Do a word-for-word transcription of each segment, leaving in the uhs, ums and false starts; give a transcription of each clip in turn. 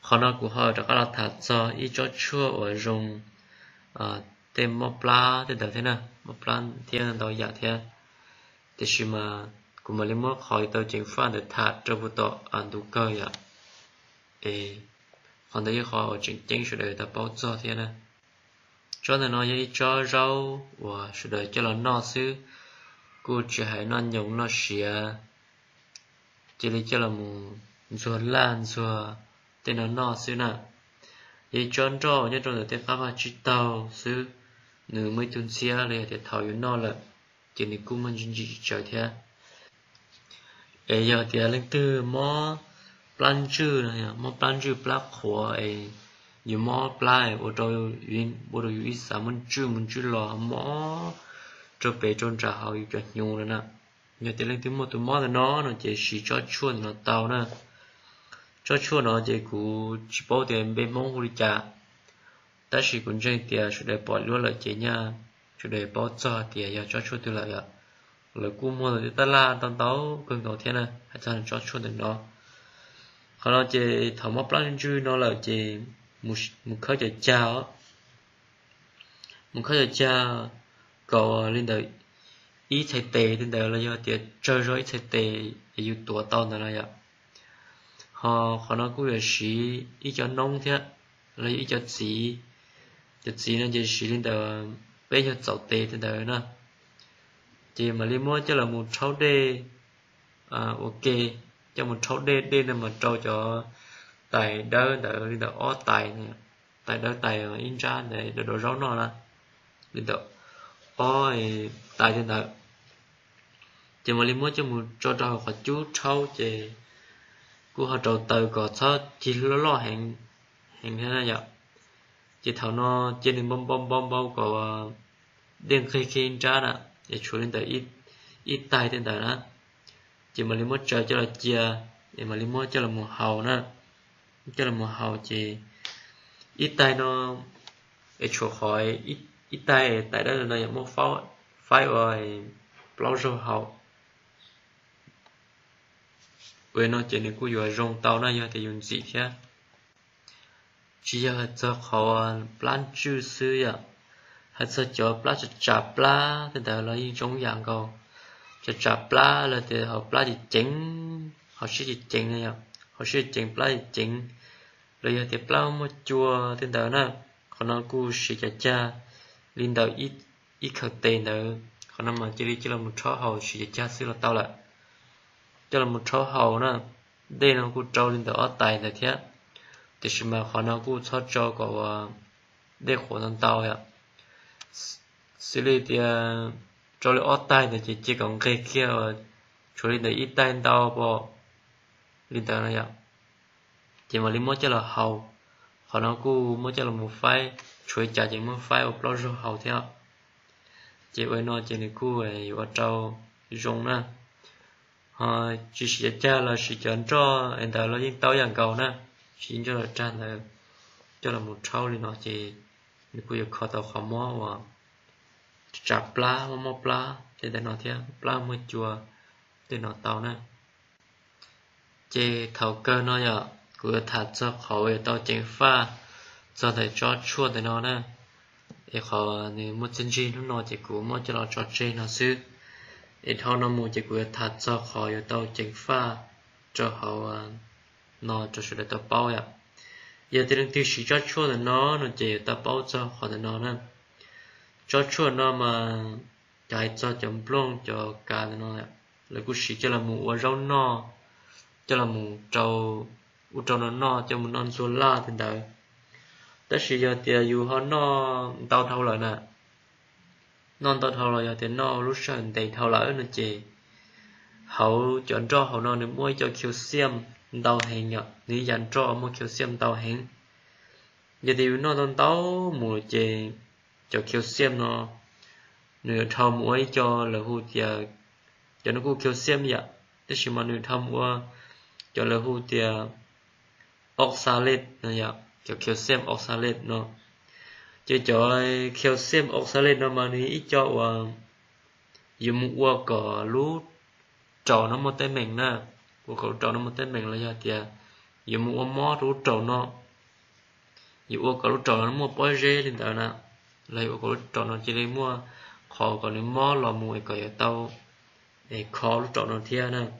họ nó của họ đó là thả cho ít cho chua ở dùng tem móc lá thì được thế nào móc lá thiên đó giả thế thì khi mà cũng mà lên móc hỏi tàu chính pha để thả cho vụ tọ ăn đủ cơ vậy thì còn đấy họ chính chính sự đời ta bảo cho thế này cho nên nó vậy cho rau và sự đời cho là nó xứ cô chỉ hay nó nhúng nó xìa chỉ lấy cho là một ruột lan ruột tên nó nó xứ nè vậy cho cho nhất trong thời pháp là chỉ tàu xứ nửa mấy tuần xia này thì thảo yếu nó là chỉ nên cũng mình chỉ chờ thế ấy giờ thì lên từ mò plan chữ này mò plan chữ plan khóa ấy nhiều mò plan ở đâu uyên ở đâu uyên sao mình chữ mình chữ lò mò cho bé trôn trả hậu cho nhiều nữa nè giờ thì lên từ một từ mò là nó nó chỉ chỉ cho chuồn nó tàu nè cho chuồn nó chỉ cú chỉ bảo tiền bên mong huri trả ta chỉ cũng chơi tiền chủ đề bỏ luôn là chỉ nha chủ đề bảo cho tiền giờ cho chuồn từ lại ạ là cú mua là ta la tao tao cơn cầu thiên này hay cho cho chuồn từ nó còn nó chỉ thằng móc plan chữ nó là chỉ một một khởi cho chào một khởi cho chào cầu lên đời ý thầy tề lên đời là do tiền chơi rồi thầy tề để yêu tuổi tao này là vậy họ họ nói cũng là sĩ ý cho nông thế là ý cho sĩ cho sĩ nên chỉ sĩ lên đời bây giờ giàu tề lên đời nè chỉ mà liên mua cho là một sáu d à ok cho một sáu d d là mà trâu cho tài đỡ đỡ lên đời ó tài này tài đỡ tài ở in ra để để đồ rau nó là lên đời ó tài lên đời chỉ mà liên mua cho một cho trâu họ chú trâu chỉ của họ trâu từ có sao chỉ lo lo hàng hàng thế này vậy chỉ thảo nó trên đường bom bom bom bom có đen khi khi in ra nè để chủ lên tới ít ít tài trên đời đó chỉ mà liên mua chờ cho là chia để mà liên mua cho là một hầu nè cho là một hầu chỉ ít tài nó để chủ khỏi ít ít tài tại đó là nơi một pháo phái rồi bao nhiêu hầu với nó chỉ nên cứ dùng rong tàu này thì dùng gì thế chỉ là cho họ plan chữ xứ vậy hay cho cho plan cho chả plan thì đó là những trong dạng câu cho chả plan là thì họ plan thì chính họ sẽ thì chính này họ sẽ chính plan thì chính rồi thì plan một chùa thì đó nè còn nó cứ sẽ chả cha linh đạo ít ít khởi tiền nữa còn nó mà chỉ đi chỉ là một số hậu sẽ cha xứ là tao lại cho là một số hậu nè đây nó cũng trâu lên đó tài là thế thì mà họ nó cũng cho cho có để khổ thân tao vậy xử lý thì cho lên ở tài thì chỉ chỉ còn cái kia cho lên để ít tay tao bỏ lên đó này vậy chỉ mà lên mỗi cho là hậu họ nó cũng mỗi cho là một phái chuối trả chỉ một phái ở bao nhiêu hậu theo chỉ với nó chỉ này cũng về vào trâu dùng nè họ chỉ sẽ cha là chỉ chọn cho anh ta là những tao dạng cầu nè chỉ cho là cha là cho là một trâu thì nó chỉ như bây giờ khó tao khó mua và chả pla mà mua pla thì để nó theo pla mới chùa để nó tao nè chỉ thầu cơ nó giờ cứ thả cho khẩu về tao chén pha cho thầy cho chua để nó nè để họ nếu một chân chi nó chỉ cũng mua cho nó cho chơi nó xứ để thao nó mua chỉ của thật cho khỏi tàu chính pha cho họ nó cho sự tao bao vậy giờ thì đừng tiêu chỉ cho chua là nó nó chỉ tao bao cho họ là nó nè cho chua nó mà chạy cho chấm plong cho cả là nó là cũng chỉ cho là một rau no cho là một trâu một trâu nó no cho một non xua la thì đấy tất nhiên giờ thì dù họ no tao thâu lại nè non tao thâu lại thì nó lúc sau thì thâu lại nó chỉ hậu chọn cho hậu nó nên mua cho calcium tàu hình nhở nếu dành cho mua calcium tàu hình giờ thì nó tao tao mua chỉ cho calcium nó nửa thau muối cho là hút giờ cho nó cũng calcium vậy tức là mà nửa thau muối cho là hút giờ oxalate nó vậy cho calcium oxalate nó chỉ cho calcium oxalate nó mà ní ít cho và dùng qua cỏ lú trầu nó một tên mình nè của cậu trầu nó một tên mình là giờ thì dùng qua mó lú trầu nó dù ô có lúc tròn nó mua bói rê lên tàu nè lấy ô có lúc tròn nó chỉ lấy mua khó còn nếu mò lò mùi có ở tàu để khó lúc tròn nó thia nè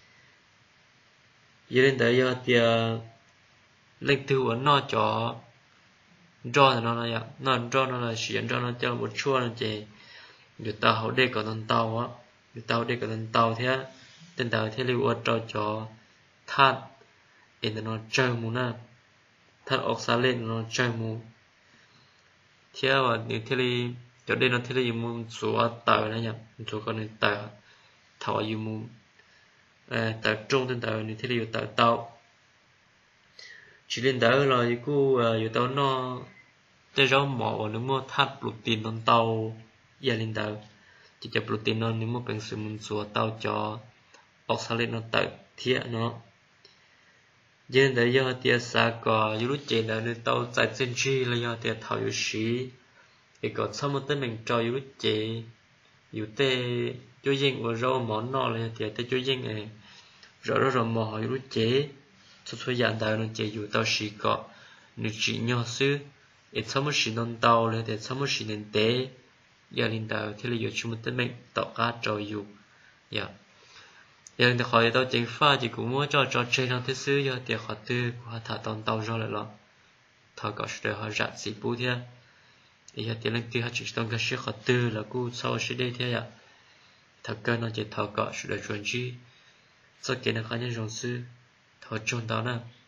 giờ lên tới giờ thì lên từ vấn nó cho cho thì nó là nó cho nó là chuyển cho nó cho một chua là chỉ dù tàu hậu đây có tàu tàu á dù tàu đây có tàu thế tên tàu thế lưu cho cho thắt để nó chơi mù nè thắt ốc xá lên nó chơi mù thế và nếu thế li cho đây nó thế li mù số tàu này nhỉ số con này tàu thọ dù mù tàu trung tên tàu nếu thế li tàu tàu chỉ lên đó là cái cu dù tàu nó tới rau mỏ và nếu mua thắt protein non tàu giờ lên tàu chỉ cho protein non nếu mua bằng sự mù số tàu cho ốc xá lên nó tàu thiệt nó giờ đấy giờ thì sao có dù lúc chế là nên tàu chạy trên chi là giờ thì thảo yếu sĩ thì có sau một tên mình cho dù lúc chế dù tê chú dân và rau món nọ là thì tê chú dân này rõ rõ rõ mò dù lúc chế số số dạng tàu nó chế dù tàu sĩ có nếu chỉ nhỏ xứ thì sau một sĩ non tàu là thì sau một sĩ nên tế giờ lên tàu thì là dù chú một tên mình tạo cá cho dù dạ giờ thì khỏi tao chính pha chỉ cũng muốn cho cho chơi trong thế xứ giờ thì họ tư họ thả tàu tàu ra lại lo thọ có sự họ rạch xịt bút thế thì giờ thì lên kia họ chỉ trong cái sự họ tư là cú sau sự đây thế ạ thật cơ nó chỉ thọ có sự đời chuẩn chi sau kia nó có những dòng sư thọ trôn tao nè